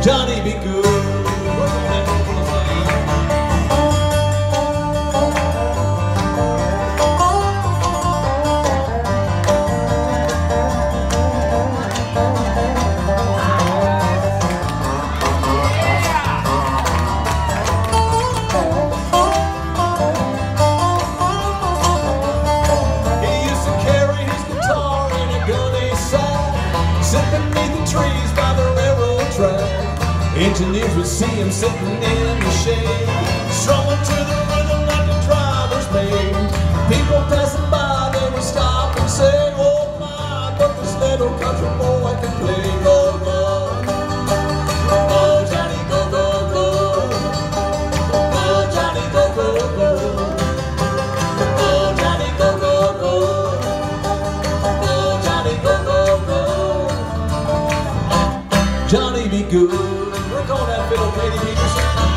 Johnny be good. Trees by the railroad track, engineers would see him sitting in the shade, strumming to the rhythm like the drivers made. People passing by, they would stop and say, "Oh my, but this little country boy can play go go." Oh Johnny go go go, oh Johnny go go go, oh Johnny go go go, oh Johnny go go go. Johnny be good. Work on that fiddle, Katie Peterson.